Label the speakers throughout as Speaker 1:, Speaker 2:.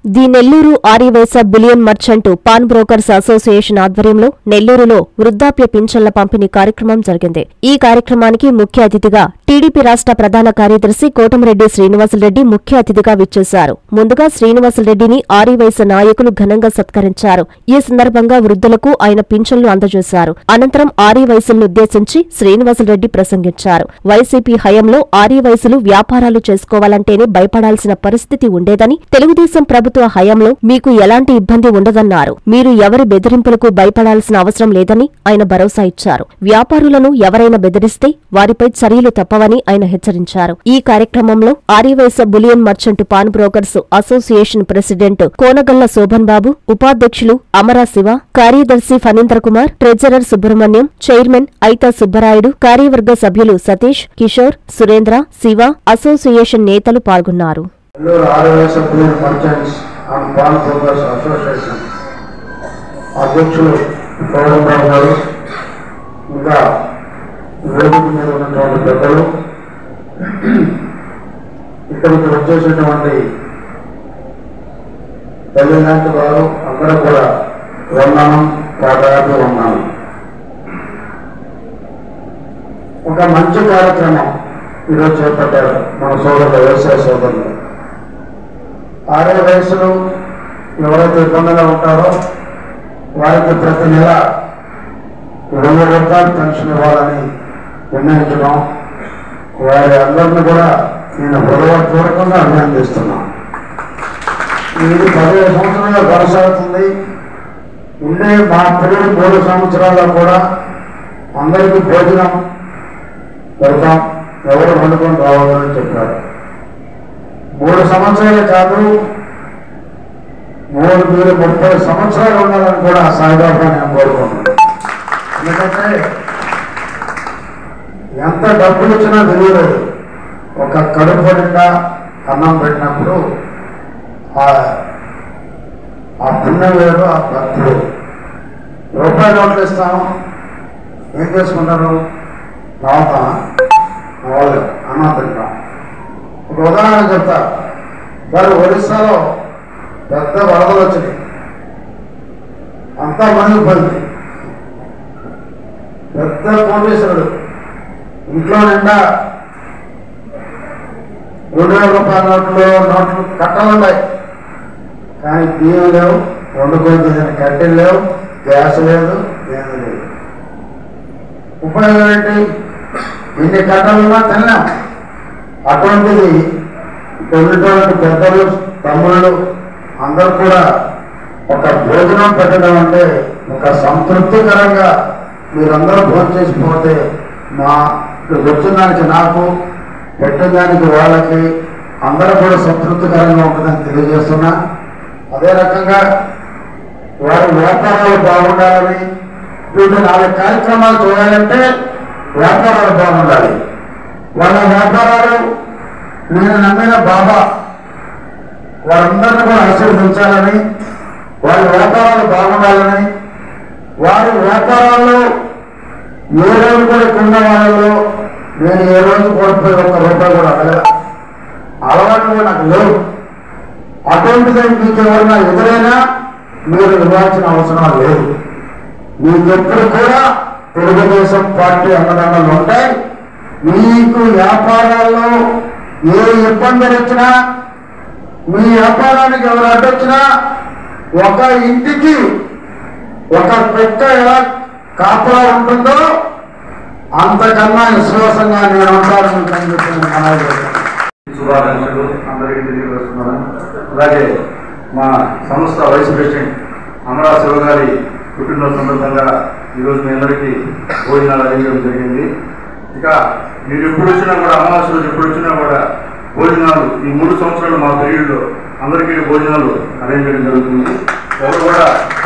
Speaker 1: The Nellore Aryavysya bullion merchant pawn brokers association ఆధ్వర్యంలో నెల్లూరులో వృద్ధాప్య పింఛన్ల పంపిణీ కార్యక్రమం జరిగింది. ఈ కార్యక్రమానికి ముఖ్య అతిథిగా టీడీపీ రాష్ట్ర ప్రధాన కార్యదర్శి కోటమిరెడ్డి శ్రీనివాసులరెడ్డి ముఖ్య అతిథిగా విచ్చేశారు. ముందుగా శ్రీనివాసులరెడ్డిని ఆర్యవైశ్య నాయకులు ఘనంగా సత్కరించారు. ఈ సందర్భంగా వృద్ధులకు ఆయన పింఛన్లు అందజేశారు. అనంతరం ఆర్యవైశ్యులనుద్దేశించి శ్రీనివాసులరెడ్డి ప్రసంగించారు. వైసీపీ హయాంలో ఆర్యవైశ్యులు వ్యాపారాలు చేసుకోవాలంటేనే భయపడాల్సిన పరిస్థితి ఉండేదని, తెలుగుదేశం ప్రభుత్వ హయాంలో మీకు ఎలాంటి ఇబ్బంది ఉండదన్నారు. మీరు ఎవరి బెదిరింపులకు భయపడాల్సిన అవసరం లేదని ఆయన భరోసా ఇచ్చారు. వ్యాపారులను ఎవరైనా బెదిరిస్తే వారిపై చర్యలు తప్పవని ఆయన హెచ్చరించారు. ఈ కార్యక్రమంలో Aryavysya bullion merchant pawn brokers association president Konagalla Shobhan Babu, ఉపాధ్యక్షులు అమరా శివ, కార్యదర్శి ఫణీంద్ర కుమార్, ట్రెజరర్ సుబ్రహ్మణ్యం, చైర్మన్ ఐతా సుబ్బరాయుడు, కార్యవర్గ సభ్యులు సతీష్, కిషోర్, సురేంద్ర, శివ, అసోసియేషన్ నేతలు పాల్గొన్నారు.
Speaker 2: Aryavysya bullion merchants and pawn brokers association అధ్యక్షులు శోభన్ బాబు గారు, ఇంకా వేదిక మీద ఉన్నటువంటి పెద్దలు, ఇక్కడికి వచ్చేసినటువంటి తల్లిదండ్రులు వారు అందరూ కూడా వందనం, పాదాలు ఉన్నాను. ఒక మంచి కార్యక్రమం ఈరోజు చేపట్టారు మన సోదరులు, వ్యవసాయ సోదరులు. ఆర్యవైశ్యులు ఎవరైతే ఇబ్బందిగా ఉంటారో వారికి ప్రతి నెల 20 రూపాయలు పెన్షన్ ఇవ్వాలని నిర్ణయించడం, వారి అందరినీ కూడా నేను హృదయపూర్వకంగా అభినందిస్తున్నాను. ఇది 15 సంవత్సరాలుగా కొనసాగుతుంది. ఉండే మా పిల్లలు 3 సంవత్సరాల్లో కూడా అందరికీ భోజనం పెడతాం, ఎవరు వండుకొని రావాలని చెప్పారు. 3 సంవత్సరాలే కాదు, 30 సంవత్సరాలు ఉండాలని కూడా సాయిబాబా నేను కోరుకుంటున్నాను. ఎందుకంటే ఎంత డబ్బులు ఇచ్చినా తెలియలేదు. ఒక కడుపు నిండా అన్నం పెట్టినప్పుడు ఆ పుణ్యం వేరు, ఆ భక్తులు. రూపాయి నోట్లు ఇస్తాము, ఏం చేసుకుంటారు? రావుతామా? వాళ్ళు అన్నం తింటాం. ఒక ఉదాహరణ చెప్తా. వారు ఒరిస్సాలో పెద్ద వరదలు వచ్చినాయి, అంతా మునిగిపోయింది. పెద్ద కోటేశ్వరుడు ఇంట్లో నిండా 2000 రూపాయల నోట్లు కట్టలున్నాయి, కానీ బియ్యం లేవు, వండుకొని కట్టెలు లేవు, గ్యాస్ లేదు, ఏమీ లేదు. ఉపయోగం ఏంటి? ఇన్ని కట్టలున్నా తిన్నాం. అటువంటిది కొన్నిటువంటి పెద్దలు, తమ్ముళ్ళు అందరూ కూడా ఒక భోజనం పెట్టడం అంటే ఒక సంతృప్తికరంగా మీరందరూ భోజనం చేసిపోతే మా వచ్చిన దానికి, నాకు పెట్టిన దానికి వాళ్ళకి అందరూ కూడా సంతృప్తికరంగా ఉంటుందని తెలియజేస్తున్నా. అదే రకంగా వారి వ్యాపారాలు బాగుండాలని, వీళ్ళు 4 కార్యక్రమాలు చేయాలంటే వ్యాపారాలు బాగుండాలి. వాళ్ళ వ్యాపారాలు నేను నమ్మిన బాబా వారందరినీ కూడా ఆశీర్వదించాలని, వారి వ్యాపారాలు బాగుండాలని, వారి వ్యాపారాల్లో ఏ రోజు కూడా కింద వాళ్ళలో నేను ఏ రోజు కోల్పోయి 1 రూపాయి కూడా అలవాటు కూడా నాకు లేవు. అటువంటిది మీకు ఎవరైనా ఎదురైనా మీరు ఇవ్వాల్సిన అవసరం లేదు. మీకు ఎప్పుడు కూడా తెలుగుదేశం పార్టీ అన్నదండలు ఉంటాయి. మీకు వ్యాపారాల్లో ఏ ఇబ్బందులు వచ్చినా, మీ వ్యాపారానికి ఎవరు అడ్డొచ్చినా, ఒక ఇంటికి ఒక పెట్ట ఎలా కాపులా ఉంటుందో అంతకన్నా విశ్వాసంగా నేను ఉంటానని
Speaker 3: శుభాకాంక్షలు అందరికీ తెలియజేస్తున్నాను. అలాగే మా సంస్థ వైస్ ప్రెసిడెంట్ అమరా శివ గారి పుట్టినరోజు సందర్భంగా ఈరోజు మీ అందరికీ భోజనాలు అందించడం జరిగింది. ఇక మీరు ఎప్పుడు వచ్చినా కూడా, అమావాస్య రోజు ఎప్పుడు వచ్చినా కూడా భోజనాలు ఈ 3 సంవత్సరాలు మా పీరియడ్లో అందరికీ భోజనాలు అరేంజ్ చేయడం జరుగుతుంది. ఎవరు కూడా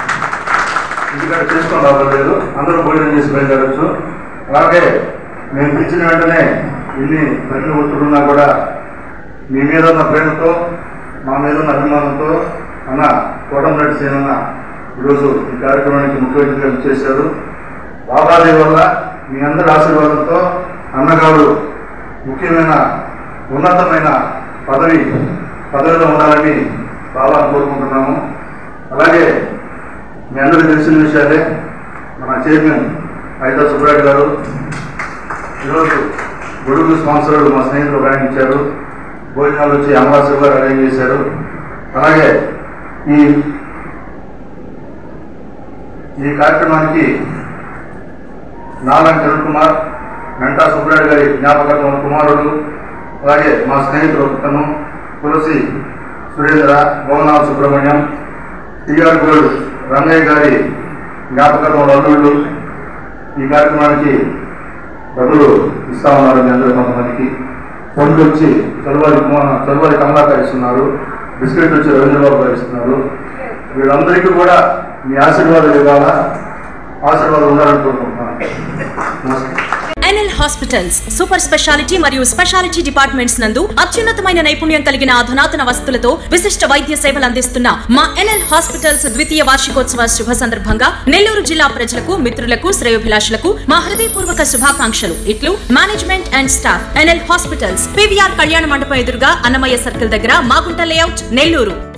Speaker 3: ఇంటికాడ చేసుకొని రావట్లేదు, అందరూ భోజనం చేసి బయలుదేరచ్చు. అలాగే మేము పిలిచిన వెంటనే ఇన్ని ప్రజలు ఒత్తుడున్నా కూడా మీ మీద ఉన్న ప్రేమతో, మా మీద ఉన్న అభిమానంతో అన్న కోటమిరెడ్డి శ్రీనన్న ఈరోజు ఈ కార్యక్రమానికి ముఖ్య అతిథిగా చేశారు. బాబాదేవి వల్ల, మీ అందరి ఆశీర్వాదంతో అన్నగారు ముఖ్యమైన ఉన్నతమైన పదవిలో ఉండాలని రావాలని కోరుకుంటున్నాము. అలాగే మీ అందరికీ తెలిసిన విషయాలే, మన చైర్మన్ ఐదా సుబ్రాయుడు గారు ఈరోజు గొడుగు స్పాన్సర్డ్ మా స్నేహితులు ప్రయాణించారు. భోజనాలు వచ్చి అమరాశివ గారు అరేంజ్ చేశారు. అలాగే ఈ కార్యక్రమానికి నారాయణ కిరణ్ కుమార్, మెంటా సుబ్రాయుడు గారి జ్ఞాపకార్థం కుమారుడు, అలాగే మా స్నేహితులు ఒకతను తులసి సురేంద్ర, భవనాల సుబ్రహ్మణ్యం, టిఆర్ గోల్డ్ రంగయ్య గారి జ్ఞాపకార్థం అల్లుళ్ళు ఈ కార్యక్రమానికి డబ్బులు ఇస్తా ఉన్నారు. మీ అందరూ కొంతమందికి పండ్లు వచ్చి చలువారి కమలాకర్ ఇస్తున్నారు, బిస్కెట్ వచ్చి రవీంద్రబాబు గారు ఇస్తున్నారు. వీళ్ళందరికీ కూడా మీ ఆశీర్వాదాలు ఇవ్వాలా, ఆశీర్వాదం ఉండాలని కోరుకుంటున్నాను. నమస్కారం.
Speaker 4: ఎన్ఎల్ హాస్పిటల్స్ సూపర్ స్పెషాలిటీ మరియు స్పెషాలిటీ డిపార్ట్మెంట్స్ నందు అత్యున్నతమైన నైపుణ్యం కలిగిన అధునాతన వసతులతో విశిష్ట వైద్య సేవలు అందిస్తున్న మా ఎన్ఎల్ హాస్పిటల్స్ ద్వితీయ వార్షికోత్సవ శుభ సందర్భంగా నెల్లూరు జిల్లా ప్రజలకు, మిత్రులకు, శ్రేయోభిలాషులకు మా హృదయపూర్వక శుభాకాంక్షలు. ఇట్లు management and staff. NL hospitals, PVR Kalyana Mandapam ఎదురుగా అన్నమయ్య సర్కిల్ దగ్గర, మాగుంట లేఅవుట్, నెల్లూరు.